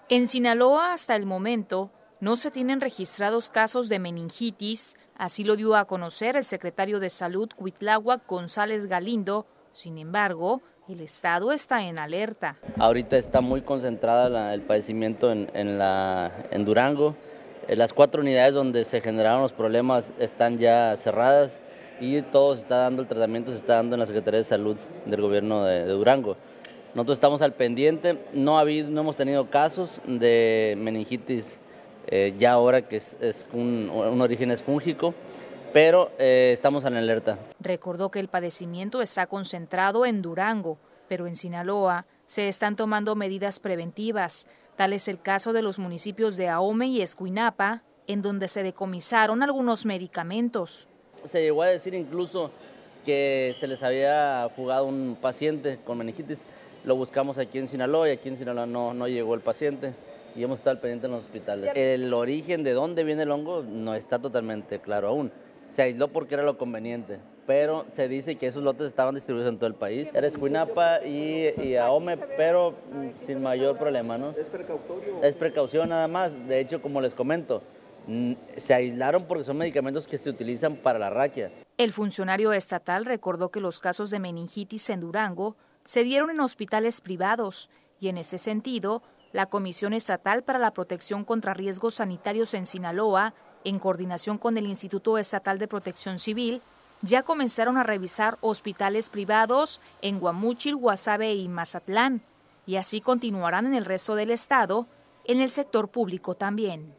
En Sinaloa, hasta el momento, no se tienen registrados casos de meningitis, así lo dio a conocer el secretario de Salud, Cuitláhuac González Galindo. Sin embargo, el estado está en alerta. Ahorita está muy concentrada el padecimiento en Durango. Las 4 unidades donde se generaron los problemas están ya cerradas y todo se está dando, el tratamiento se está dando en la Secretaría de Salud del gobierno de Durango. Nosotros estamos al pendiente, no hemos tenido casos de meningitis ya ahora que un origen es fúngico, pero estamos en alerta. Recordó que el padecimiento está concentrado en Durango, pero en Sinaloa se están tomando medidas preventivas. Tal es el caso de los municipios de Ahome y Escuinapa, en donde se decomisaron algunos medicamentos. Se llegó a decir incluso que se les había fugado un paciente con meningitis. Lo buscamos aquí en Sinaloa y aquí en Sinaloa no llegó el paciente y hemos estado al pendiente en los hospitales. El origen de dónde viene el hongo no está totalmente claro aún. Se aisló porque era lo conveniente, pero se dice que esos lotes estaban distribuidos en todo el país. Era Escuinapa y Ahome, pero sin mayor problema, ¿no? ¿Es precautorio? Es precaución nada más. De hecho, como les comento, se aislaron porque son medicamentos que se utilizan para la raquia. El funcionario estatal recordó que los casos de meningitis en Durango se dieron en hospitales privados y en este sentido, la Comisión Estatal para la Protección contra Riesgos Sanitarios en Sinaloa, en coordinación con el Instituto Estatal de Protección Civil, ya comenzaron a revisar hospitales privados en Guamúchil, Guasave y Mazatlán, y así continuarán en el resto del estado, en el sector público también.